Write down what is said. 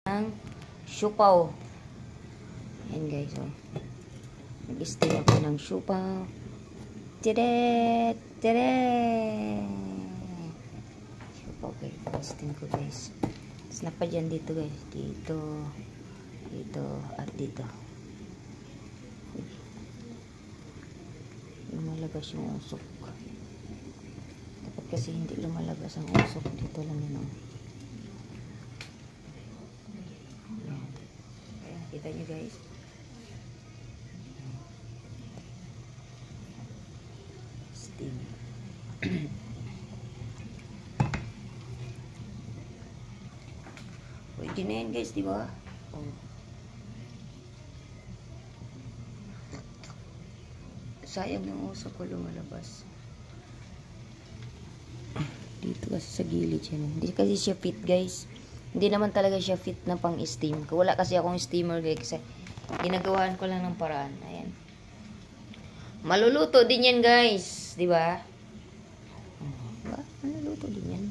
ng siupaw. Ayan guys, oh. Nag-steam ako ng siupaw. Tiret! Tiret! Siupaw guys. Nag-steam ko guys. Snap pa dyan dito guys. Dito. Dito. At dito. Lumalabas yung usok. Dapat kasi hindi lumalabas ang usok. Dito lang yun, oh. Kita nyo guys. Steam. Pwede na yan guys, diba? Oh. Sayang yung usok ko lumalabas. Dito kasi sa gilid siya. Hindi kasi siya fit guys. Hindi naman talaga siya fit na pang steam. Wala kasi akong steamer guys. Ginagawahan ko lang ng paraan. Ayan. Maluluto din yan guys. Diba? Diba? Maluluto din yan.